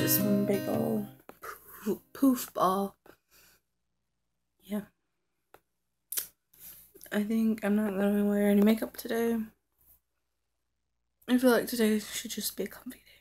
just one big old poof ball. Yeah. I think I'm not gonna wear any makeup today. I feel like today should just be a comfy day.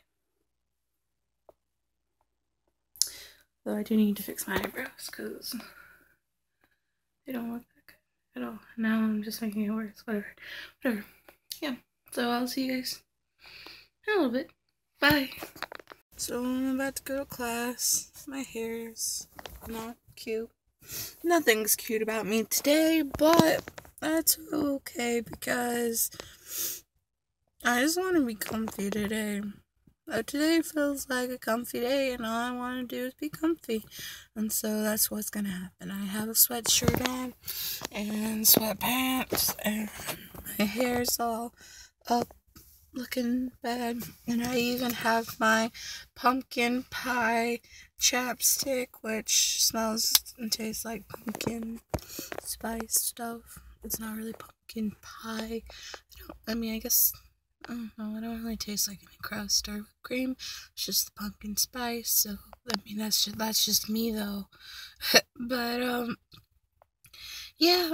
Though I do need to fix my eyebrows because they don't look that good at all. Now I'm just making it worse. Whatever. Yeah. So I'll see you guys in a little bit. Bye. So I'm about to go to class. My hair's not cute. Nothing's cute about me today, but that's okay because I just want to be comfy today. Today feels like a comfy day, and all I want to do is be comfy. And so that's what's going to happen. I have a sweatshirt on and sweatpants, and my hair's all up looking bad. And I even have my pumpkin pie chapstick, which smells and tastes like pumpkin spice stuff. It's not really pumpkin pie. I guess, I don't know, I don't really taste like any crust or whipped cream. It's just the pumpkin spice, so, that's just me, though. But, yeah.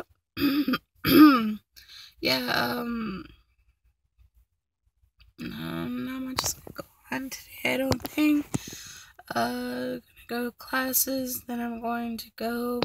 Yeah, not much is gonna go on today, I don't think. Gonna go to classes, then I'm going to go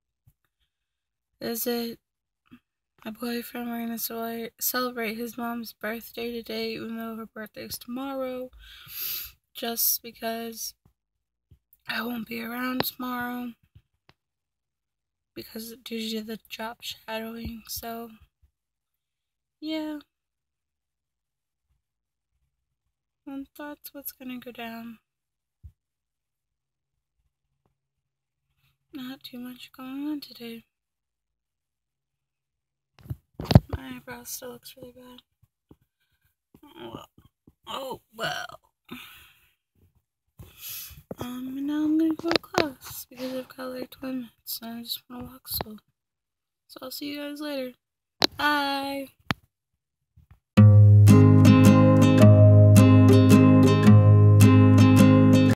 visit my boyfriend. We're gonna celebrate his mom's birthday today, even though her birthday's tomorrow. Just because I won't be around tomorrow because due to the job shadowing. So yeah, and that's what's gonna go down. Not too much going on today. My eyebrow still looks really bad. Oh well. And now I'm gonna go to class because I've got like 20 minutes and I just wanna walk slow. So I'll see you guys later. Bye.